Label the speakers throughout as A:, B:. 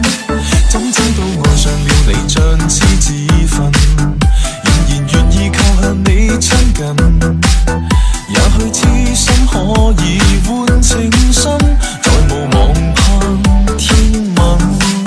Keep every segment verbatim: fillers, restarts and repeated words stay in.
A: 怎知道愛上了你像似自焚，仍然願意靠向你親近。也許痴心可以換情深，再無望盼天吻。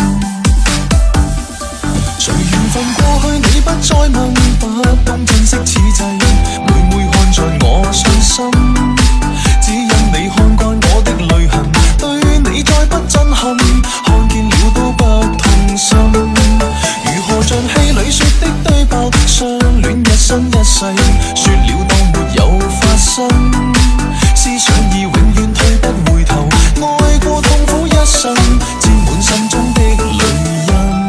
A: 隨緣分過去，你不再問，不懂珍惜此際，每每看着我傷心，只因你看慣我的淚痕，對你再不震撼，看見了都不痛心。如何像戲裏說的對白，相戀一生一世，說了當沒有發生，思想已永遠退不回頭，愛過痛苦一生，沾滿心中的淚印。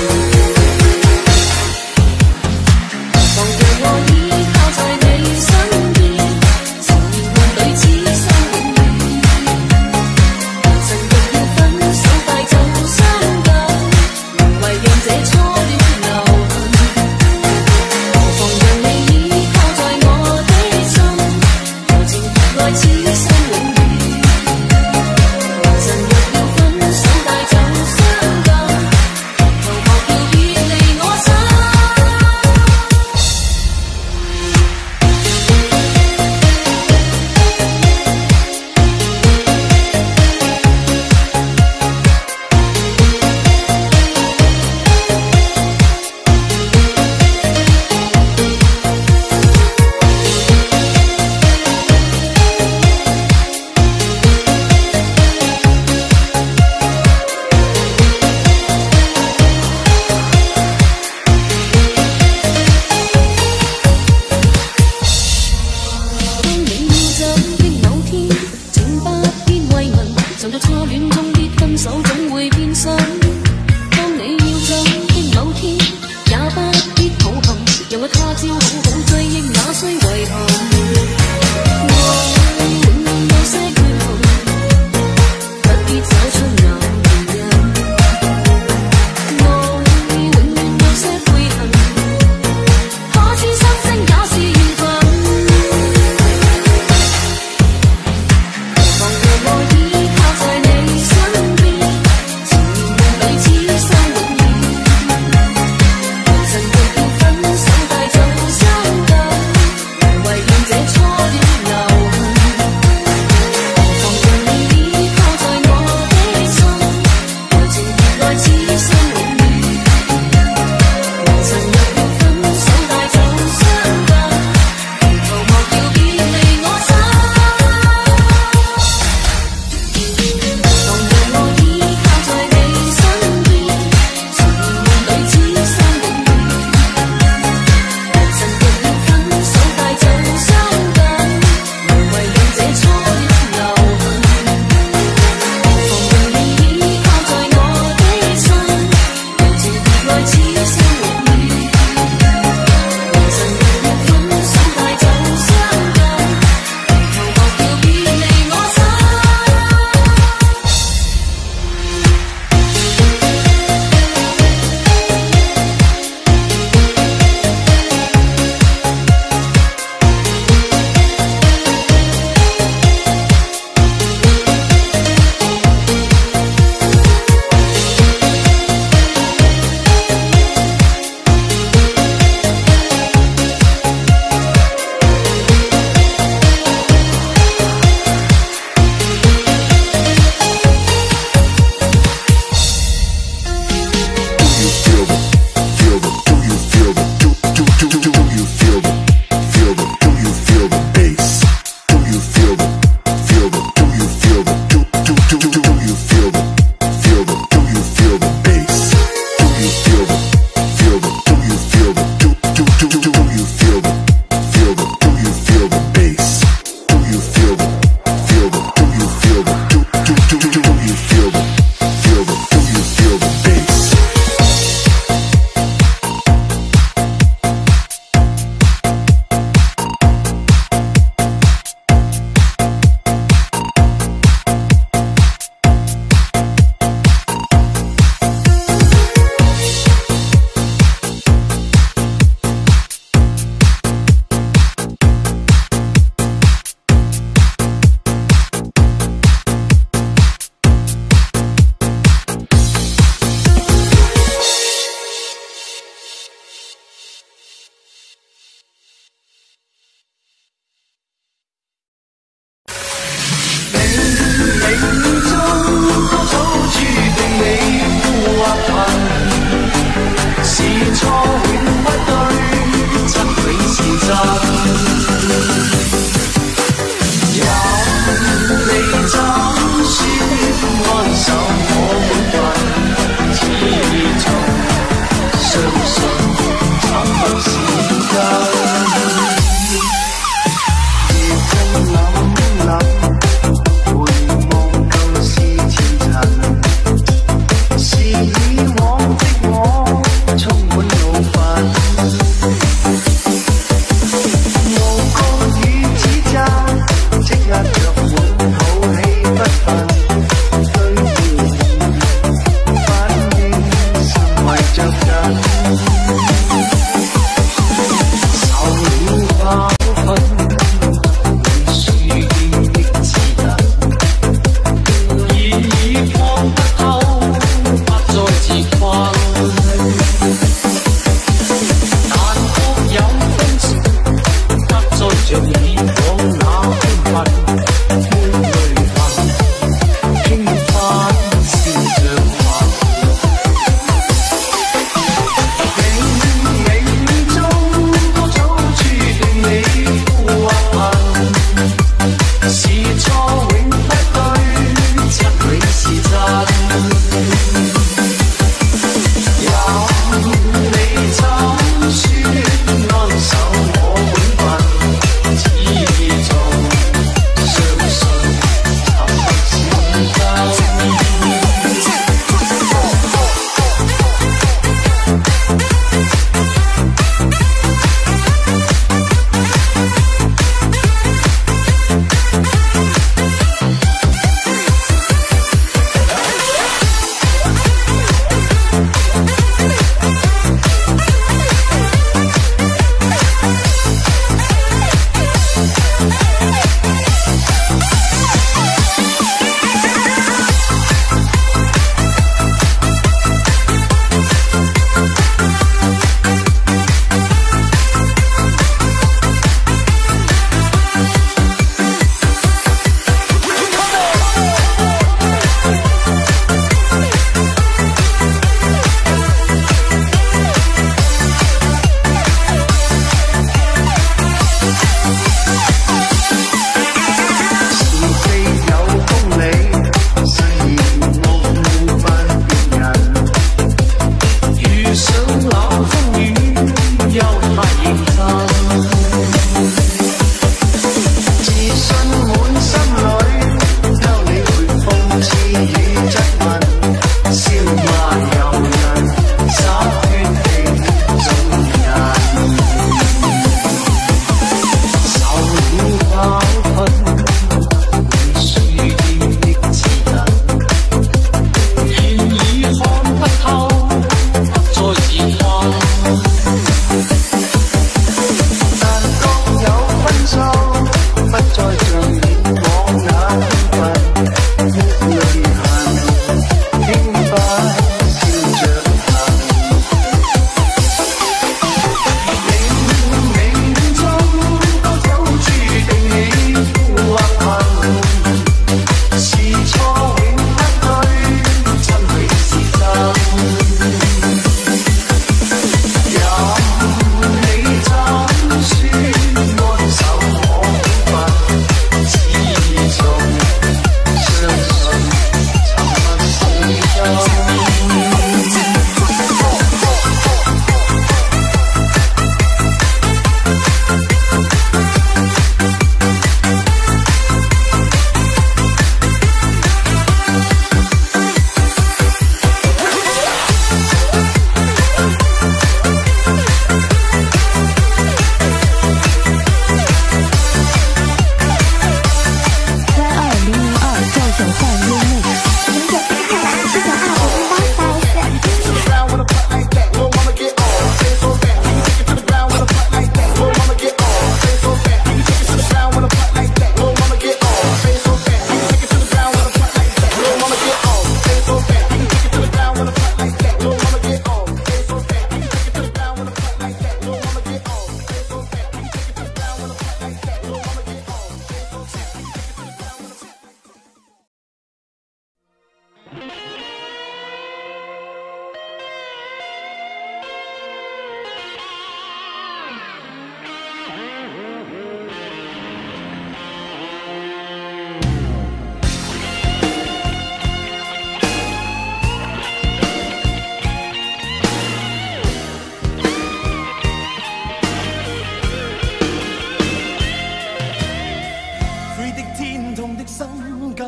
B: 我依靠在你身。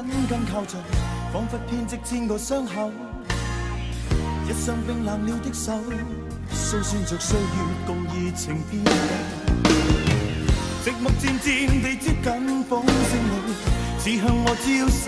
A: 緊靠着，彷彿編織千個傷口。一雙冰冷了的手，訴說着歲月共熱情變舊。寂寞漸漸地接近風聲裏，似向我招手。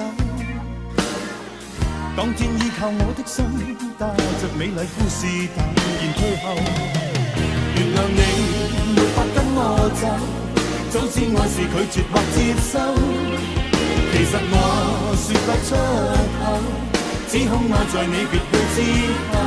A: 當天依靠我的心，帶着美麗故事淡然退後。原諒你沒法跟我走，早知愛是拒絕或接收。其實我說不出口，只恐愛在你別去之後。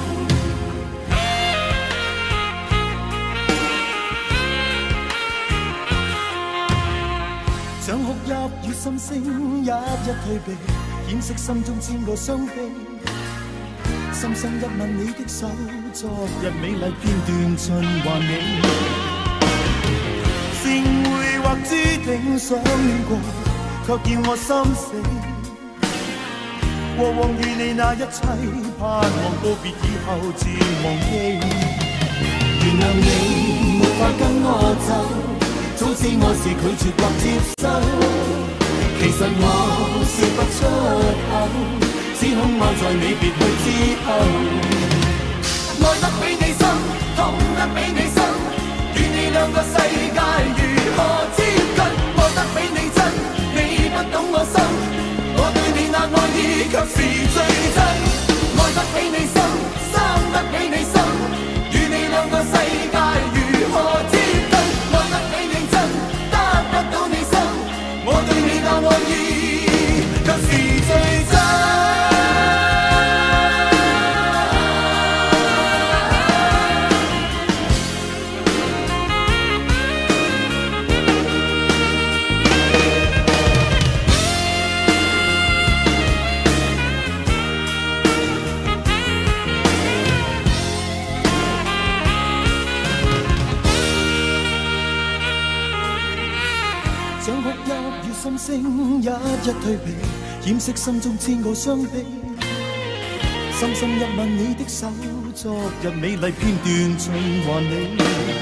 A: 像哭泣與心聲一一退避，掩飾心中千個傷悲。深深一吻你的手，昨日美麗片段盡還你。善會或注定相戀過，卻要我心死。過往與你那一切，盼望告別以後自忘記。原諒你沒法跟我走，早知我是拒絕或接受。其實我說不出口，只恐愛在你別去之後。愛得比你深，痛得比你深，與你兩個世界如何接近？愛得比你真，你不懂我心，我對你那愛意卻是最真。愛得比你深，生得比你深，與你兩個世界如何接近？愛得比你真，得不到你心，我對你那愛意卻是最真。心聲一一退避，掩飾心中千個傷悲。深深一吻你的手，昨日美麗片段盡還你。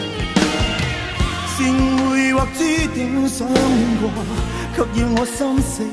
A: 善會或注定相戀過，卻要我心死。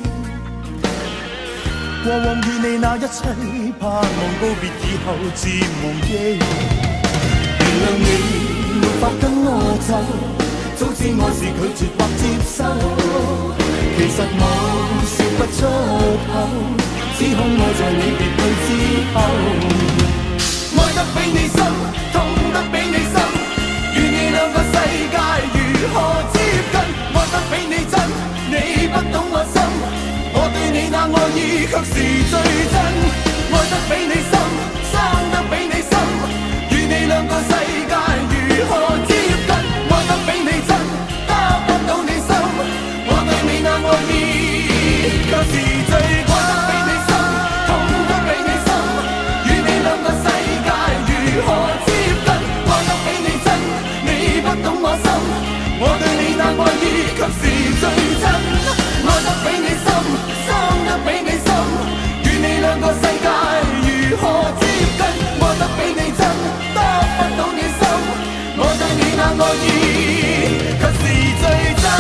A: 過往與你那一切，盼望告別以後自忘記。原諒你沒法跟我走，早知我是拒絕或接受。其實我說不出口，只恐愛在你別去之後。愛得比你深，痛得比你深，與你兩個世界如何接近？愛得比你真，你不懂我心，我對你那愛意卻是最真。愛得比你深，生得比你深，與你兩個世界如何接近？愛得比你真，得不到你心，我對你那愛意卻是最愛得比你深，痛得比你深，與你兩個世界如何接近？愛得比你真，你不懂我心，我對你那愛意卻是最真。愛得比你深，生得比你深，與你兩個世界如何接近？愛得比你真，得不到你心，我對你那愛意卻是最真。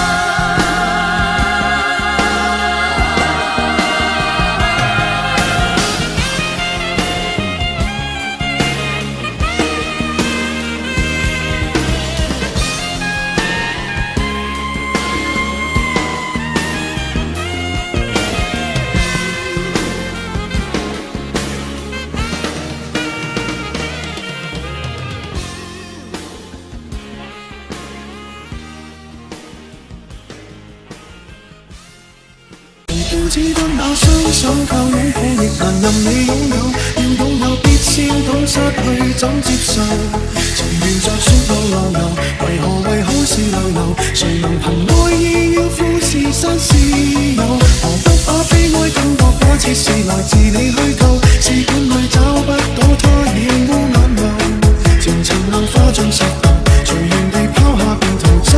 B: 只得那雙手靠擁抱，亦難任你擁有。要擁有必先懂失去怎接受。情緣在雪路流流，為何為好事流流？誰能憑愛意要富士山私有？何不把悲哀感覺假設是來自你虛構？試管裏找不到它已污眼淚，情塵硬化進石頭，隨緣地拋下便逃走。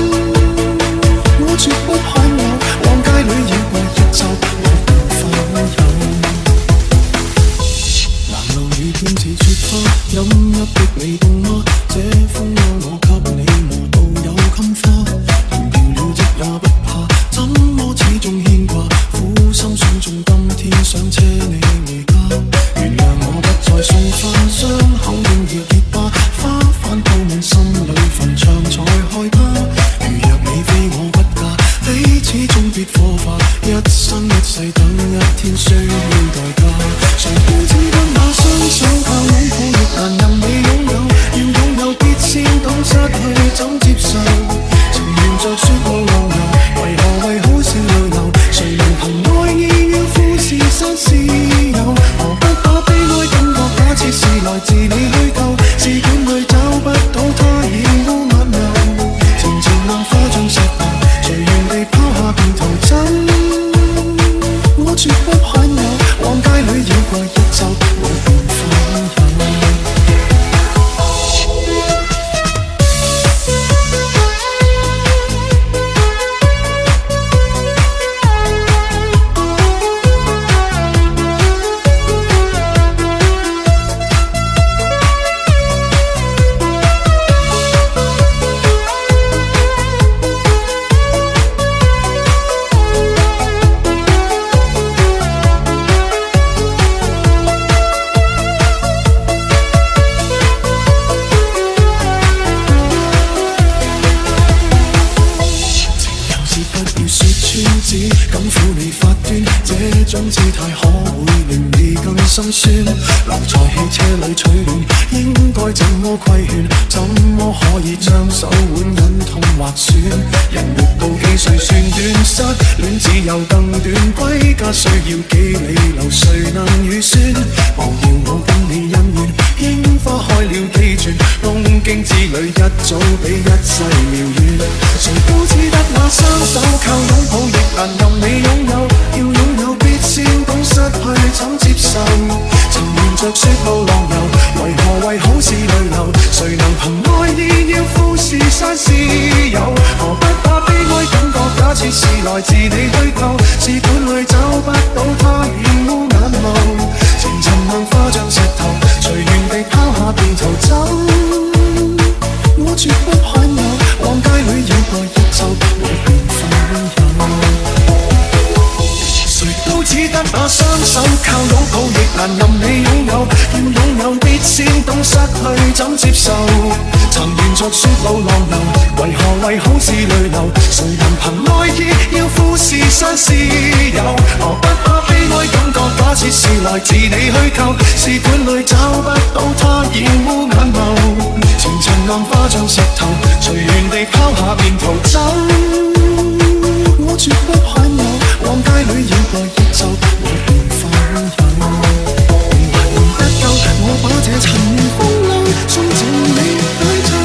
B: 我絕不罕有，往街裏以為日就我無法有。難路遇見似雪花，飲一滴未凍嗎？這風愛我給你磨到有襟花，燃掉了職也不怕，怎麼始終牽掛？苦心是不要說穿，只敢撫你發端，這種姿態可會令你更心酸。留在汽車裏取暖，應該怎麼規勸？怎麼可以將手腕忍痛劃損？人活到幾歲算短？失戀只有更短，歸家需要幾里路，誰能預算？忘掉我跟你恩怨，櫻花開了幾轉，東京之旅一早比一世遙遠。誰都只得那雙手靠擁抱，亦難任你擁有。要擁有必先懂失去怎接受。曾沿着雪路浪遊，為何為好事淚流？誰能憑愛意要富士山私有？何不把悲哀感覺假設是來自你虛構？試管裏找不到它，染污眼眸。情尋能化像石頭，隨緣地拋下便逃走。我絕不罕有，往街裏繞過一周，沒緣分擁有。誰都只得那雙手靠擁抱，亦難任你擁有。要擁有必先懂失去怎接受。曾沿着雪路浪流，為何為好事淚流？誰能憑愛意要富士山私有？何不把悲哀感覺假設是來自你虛構？試管裏找不到它，染污眼眸。情塵硬化像石頭，隨緣地拋下便逃走。我絕不罕有，往街裏繞過一周，沒緣分擁有。還不夠，我把這塵緣風浪送進你海中。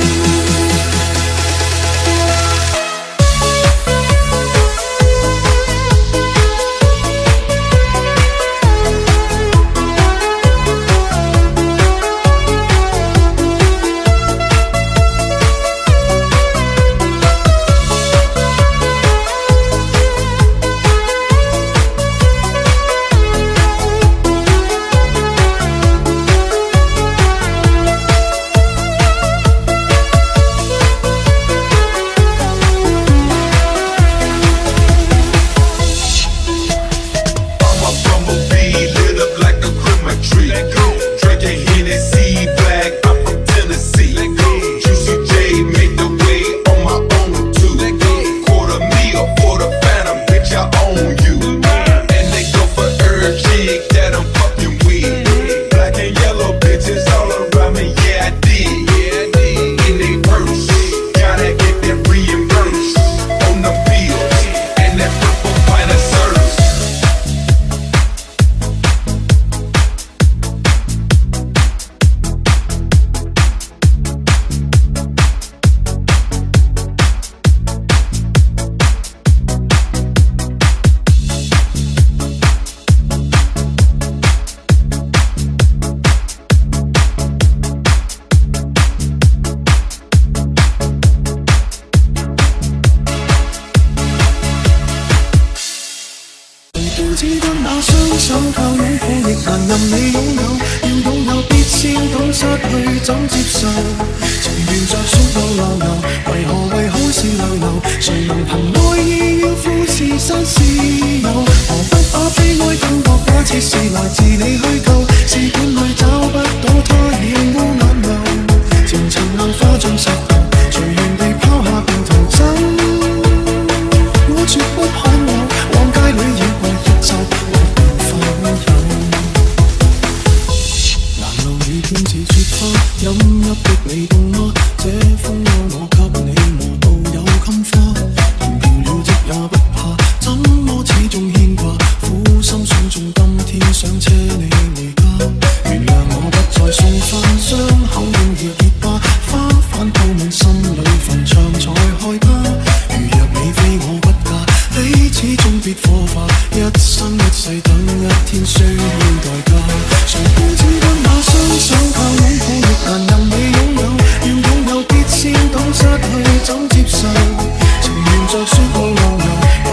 B: 只得那雙手靠擁抱，亦難任你擁有。要擁有必先懂失去怎接受。曾沿着雪路浪遊，為何為好事淚流？誰能憑愛意要富士山私有？何不把悲哀感覺假設是來自你虛構？試管裏找不到它，染污眼眸。情塵硬化像石頭，隨緣地拋下便逃走。我絕不罕有，往街裏繞過一周，沒緣分擁有。難路遇見似雪花，飲泣的你凍嗎？這風幽我給你磨到有襟花，填平了積也不怕，怎麼始終牽掛？苦心想中今天想車你回家，原諒我不再送花，傷口應熱熱疤，花瓣鋪滿心裏墳場才害怕。如若你非我不嫁，彼此終別火化，一生一世等一天需要代價。誰都只得那雙手靠擁抱，亦難任你擁有。要擁有必先懂失去怎接受。情緣着雪路浪遊，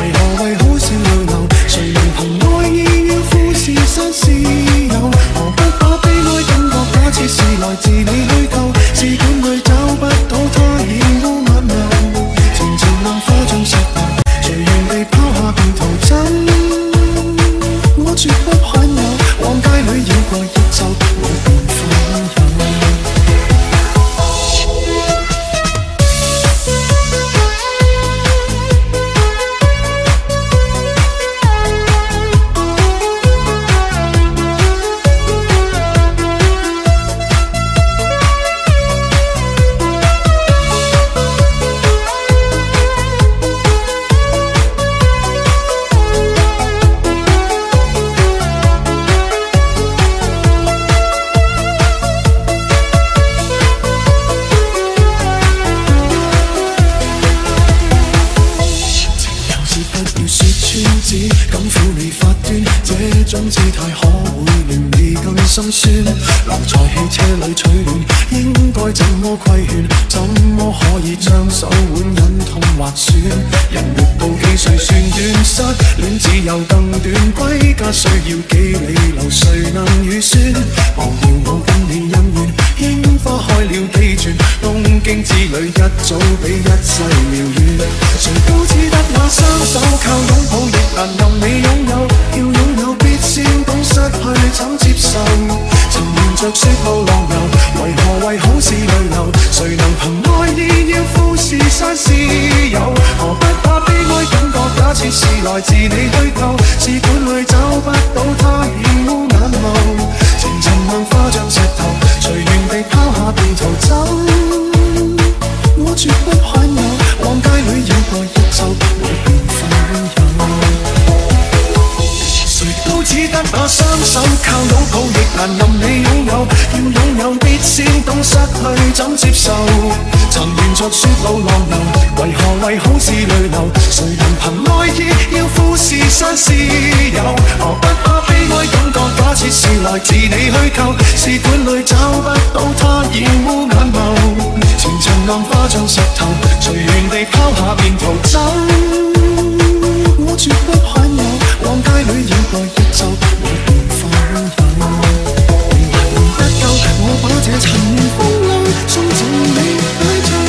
B: 絕不要說穿，只敢撫你發端，這種姿態可會令你更心酸。留在汽車裏取暖，應該怎麼規勸？怎麼可以將手腕忍痛劃損？人活到幾歲算短？失戀只有更短，歸家需要幾里路，誰能預算？忘掉我跟你恩怨，櫻花開了幾轉，東京之旅一早比一切遙遠。誰都只得那雙手靠擁抱，亦難任你擁有。要擁有必先懂失去怎接受。曾沿着雪路浪遊，為何為好事淚流？誰能憑愛意要富士山私有？何不怕悲哀感覺？假設是來自你虛構，試管裏找不到它，現污眼眸。情尋硬化像石頭，隨緣地拋下便逃走。我絕不罕有，往街裏繞過一周，沒變化溫柔。誰都只得那雙手靠擁抱，亦難任你擁有。要擁有必先懂失去怎接受。曾沿着雪路浪遊，為何為好事淚流？誰能憑愛意要富士山私有？何不怕悲哀感覺？假設是來自你虛構，試管裏找不到它，現污眼眸。情尋硬化像石頭，隨緣地拋下便逃走。我絕不罕有，往街裏繞過一周，沒變化溫柔。仍還不夠，我把這陳年風浪送贈你擺進。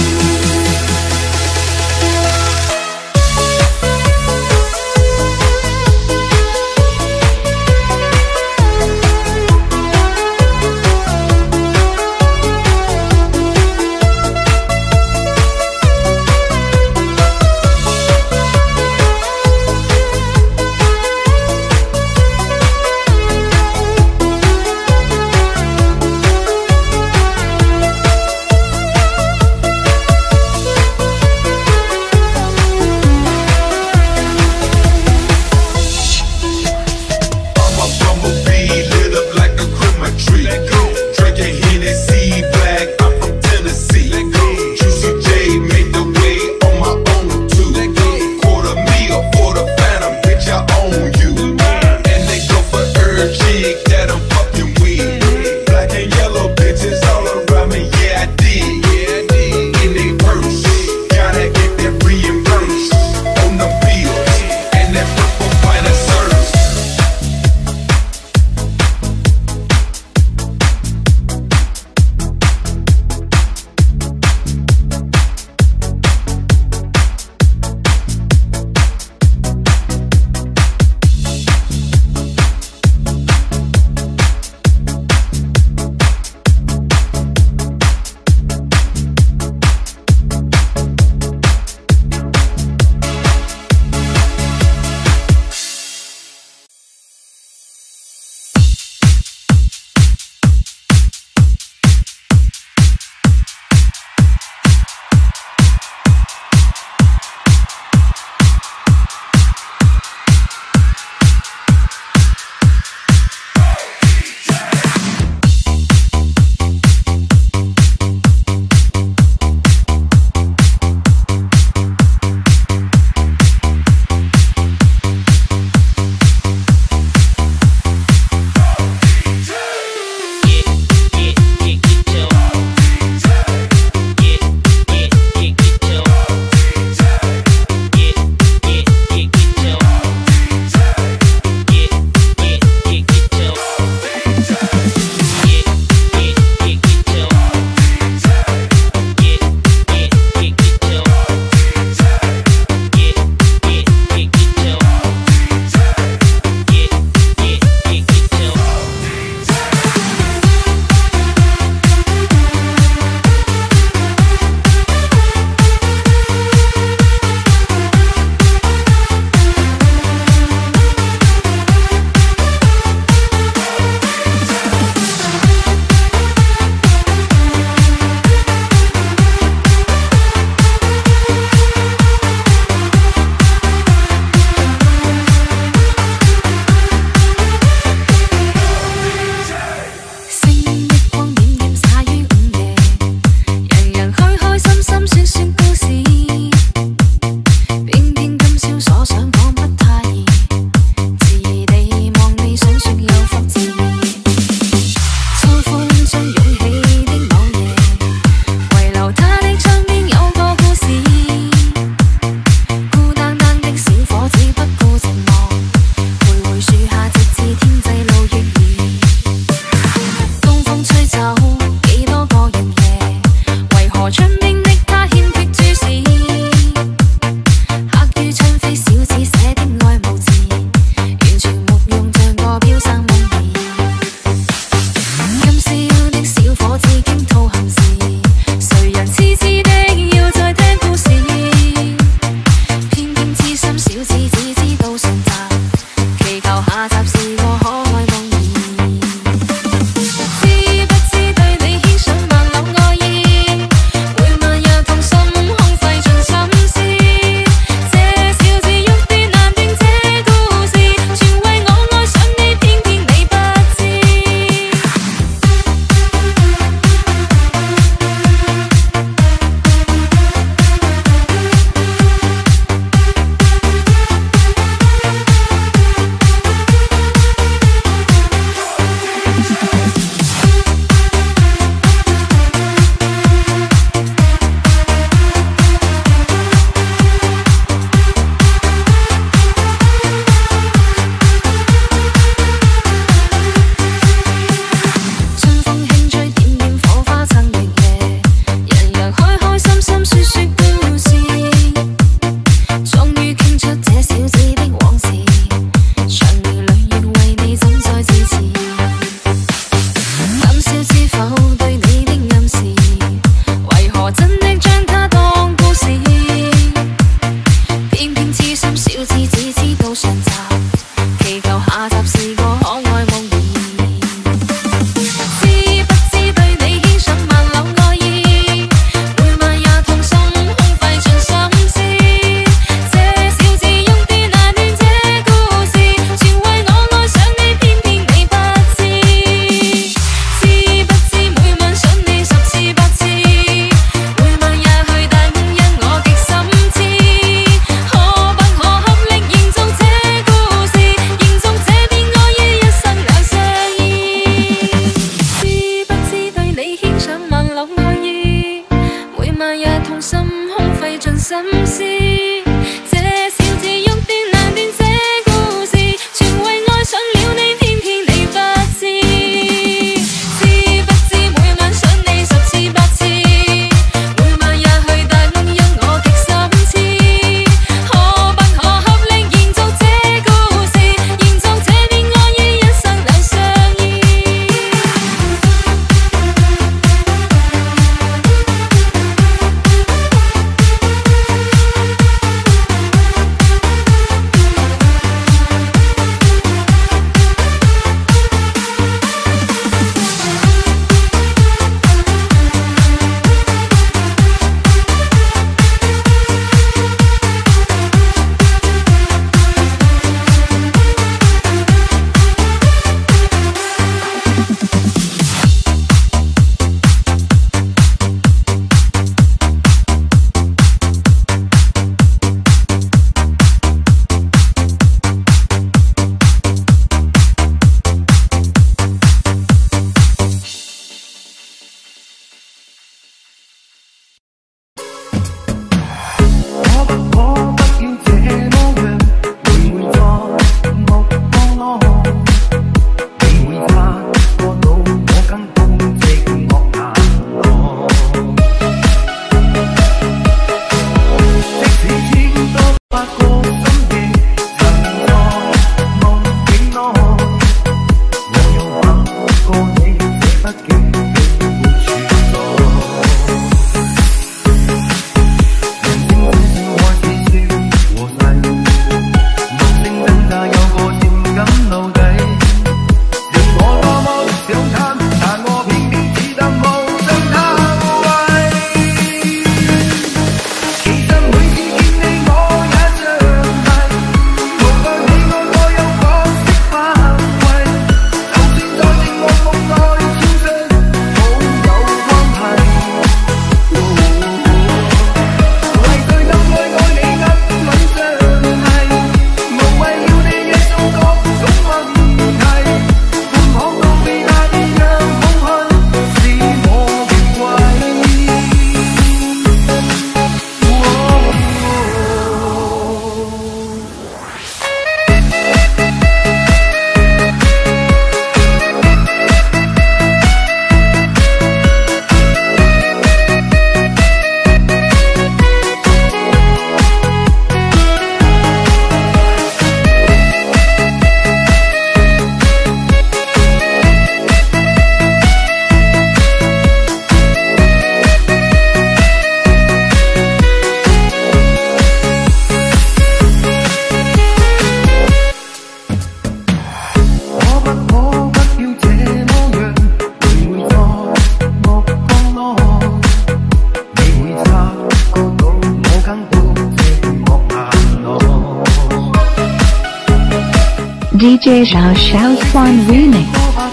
C: D J Xiao Xiao Swan Remix。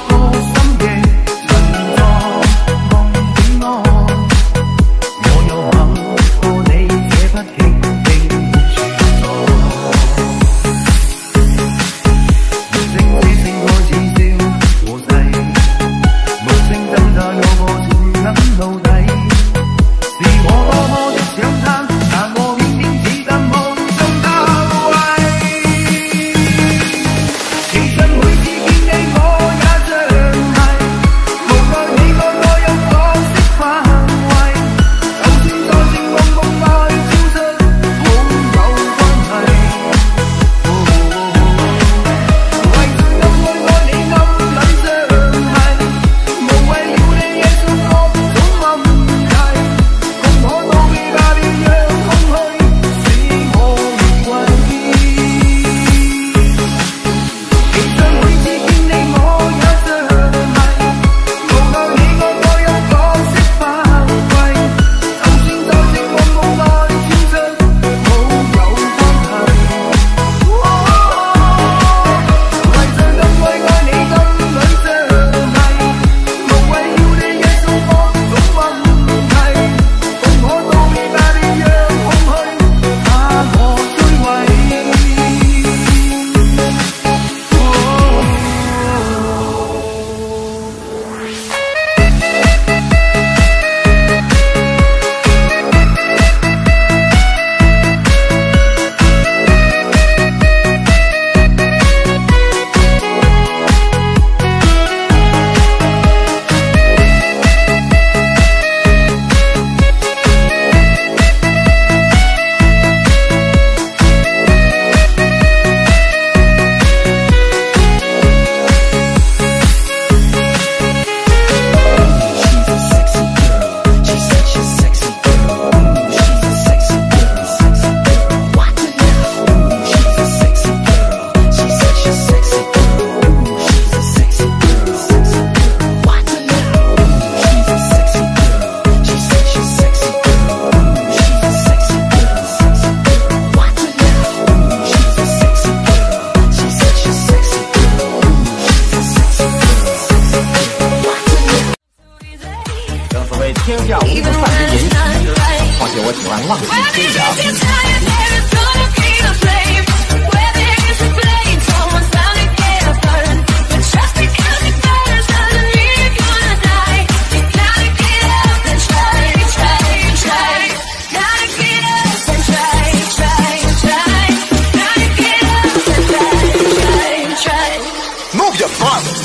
D: 天下无不散之言行之，况且我喜欢浪迹天涯。
A: Move your father.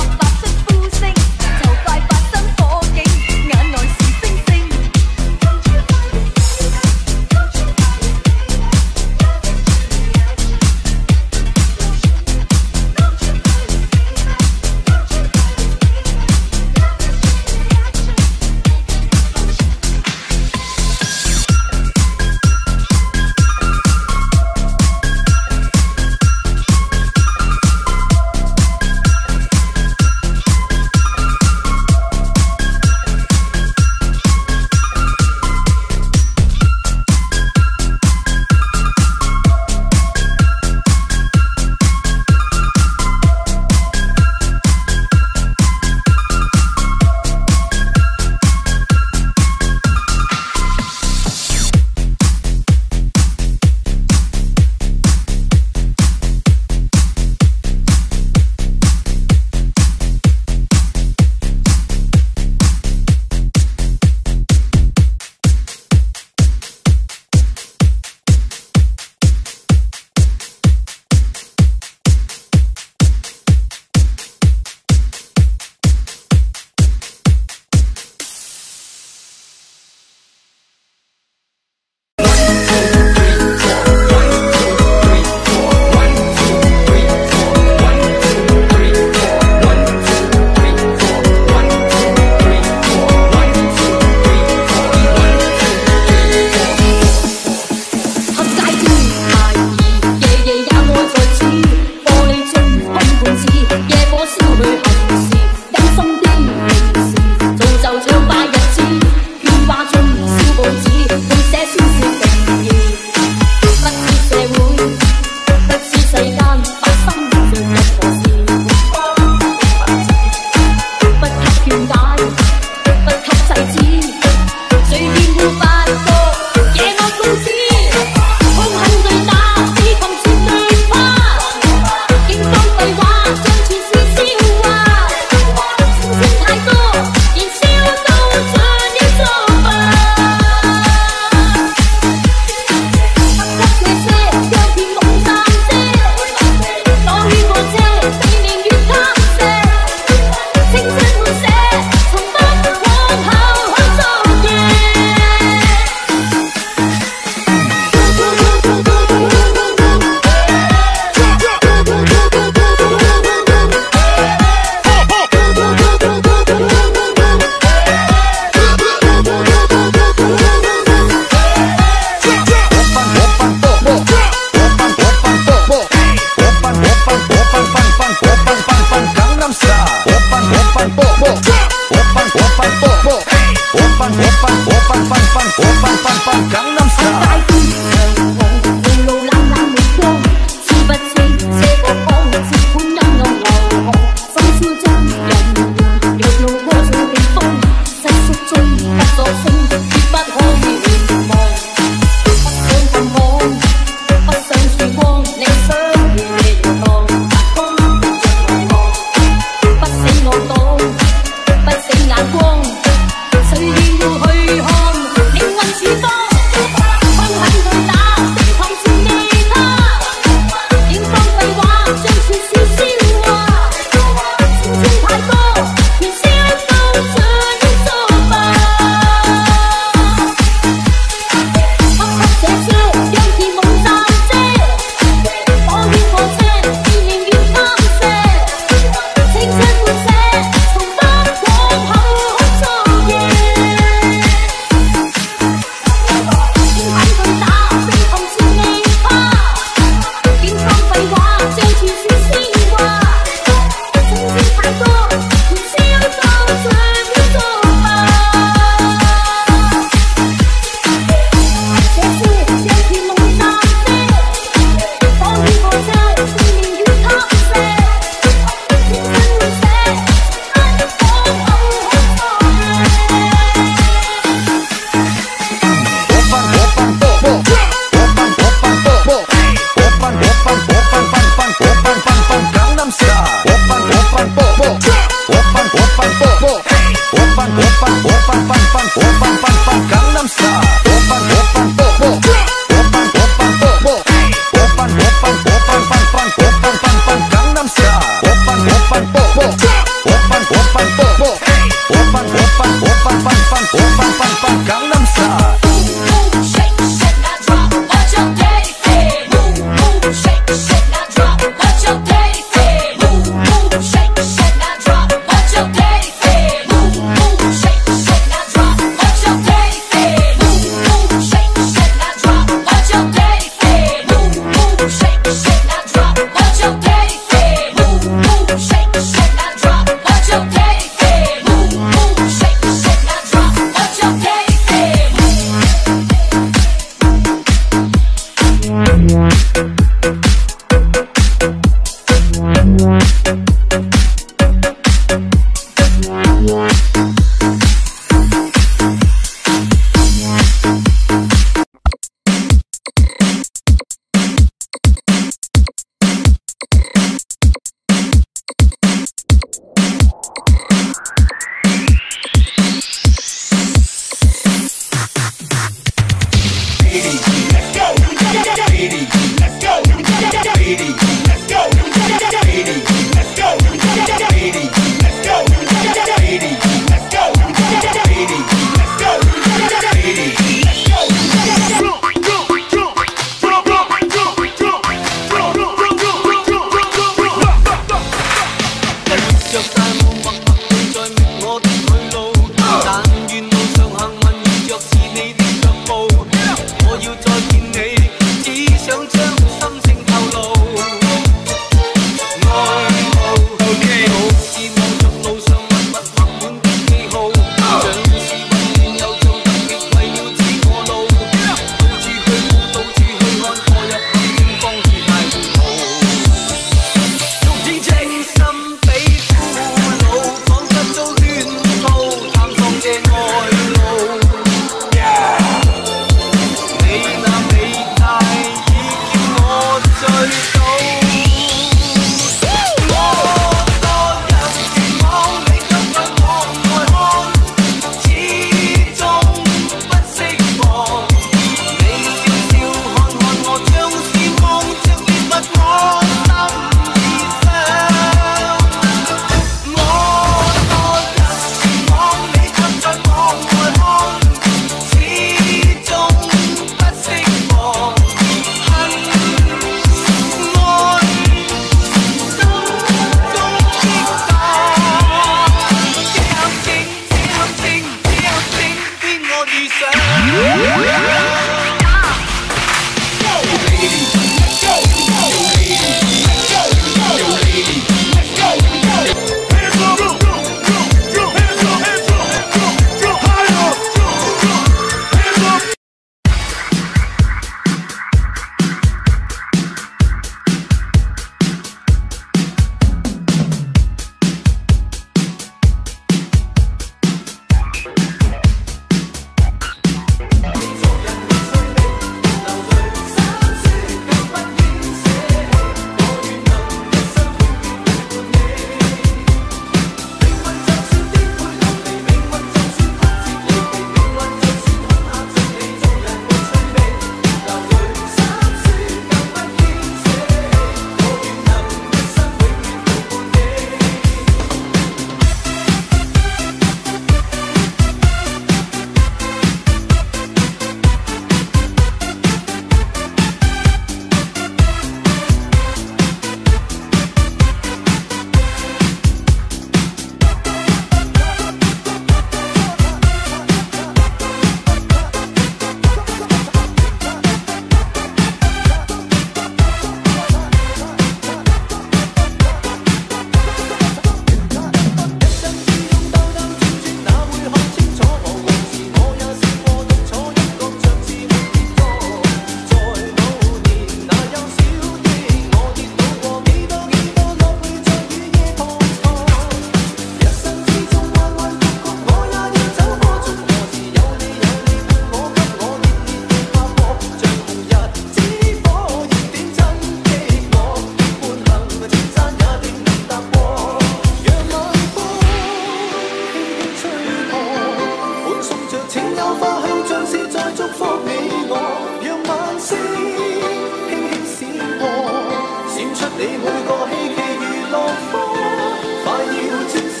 B: 你每個希冀如落花，快要專心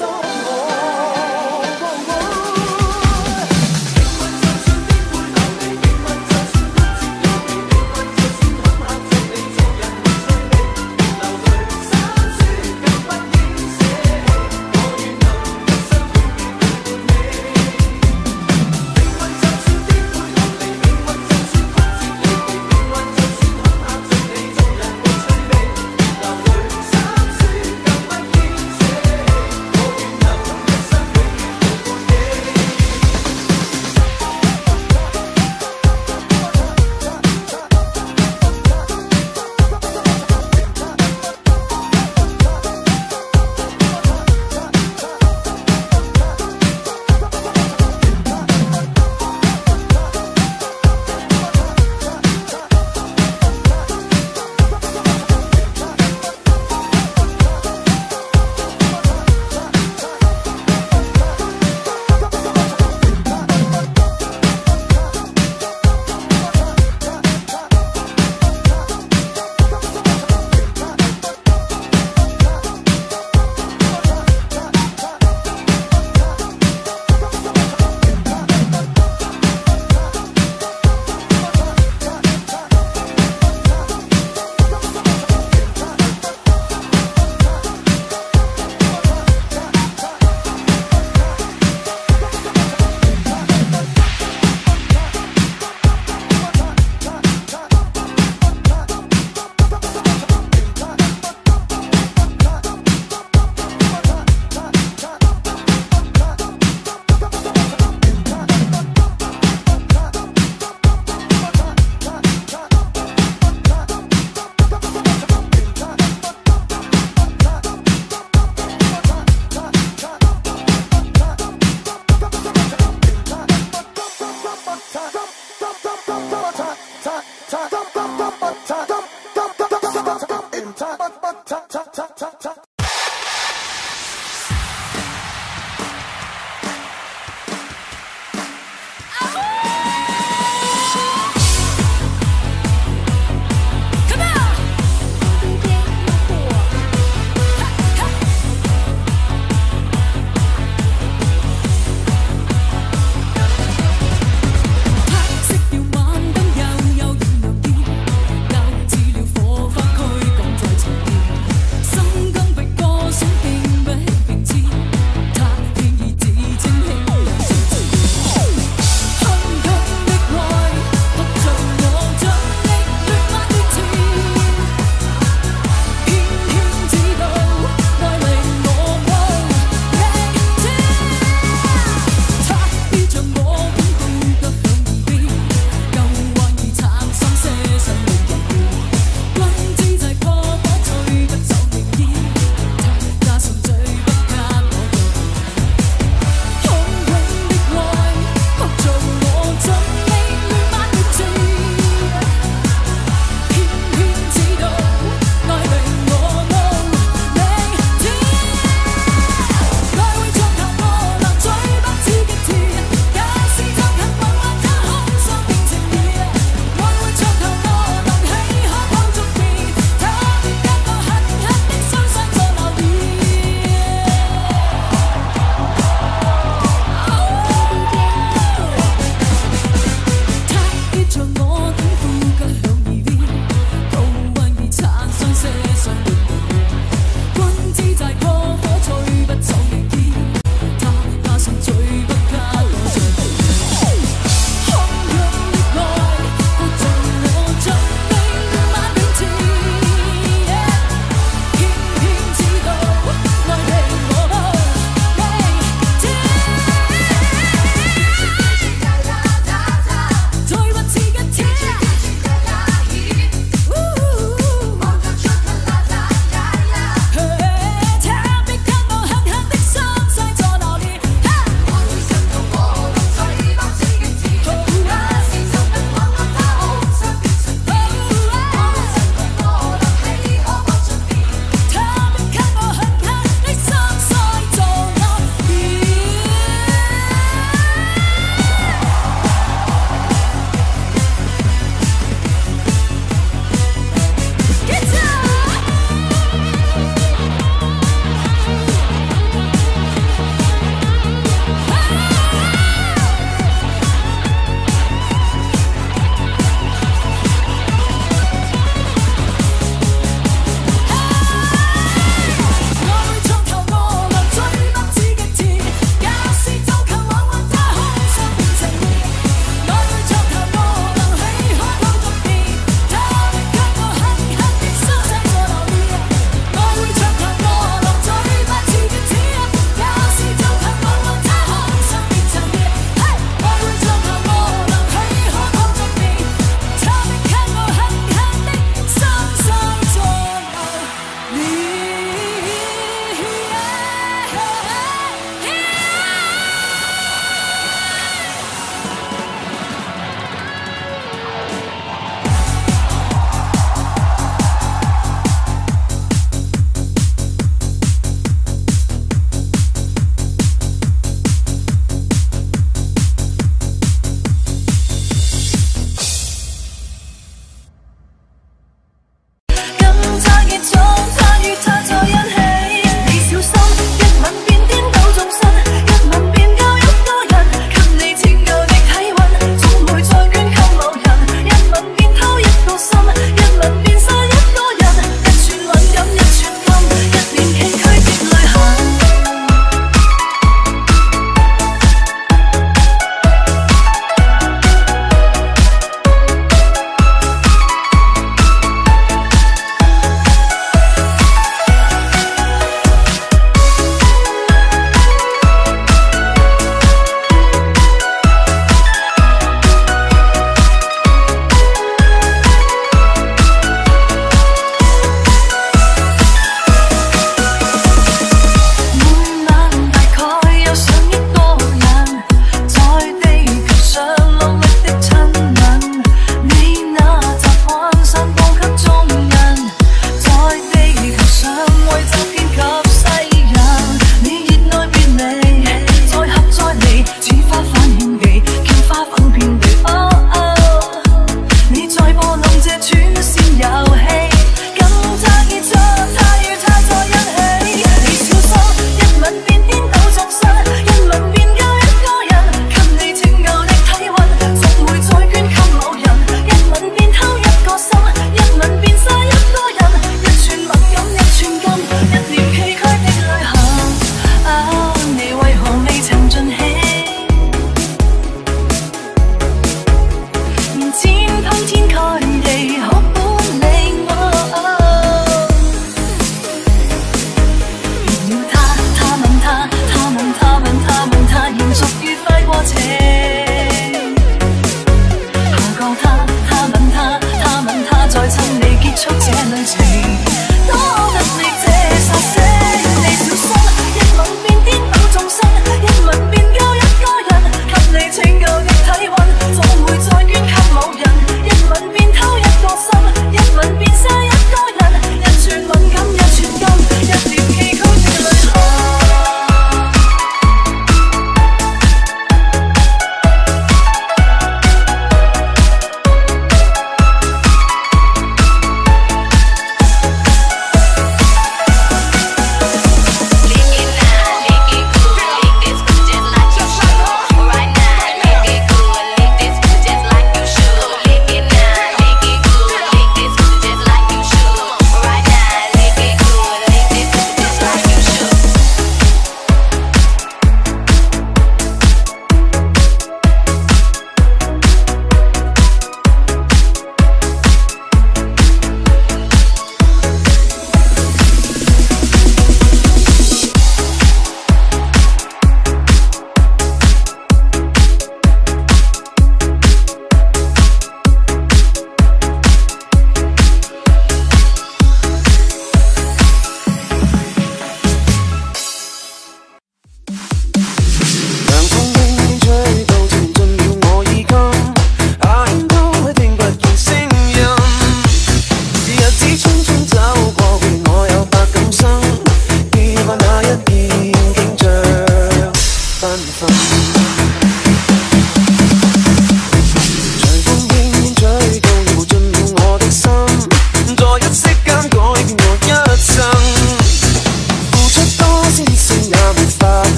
B: 我。Ta ta ta ta ta ta ta ta ta ta ta ta ta ta ta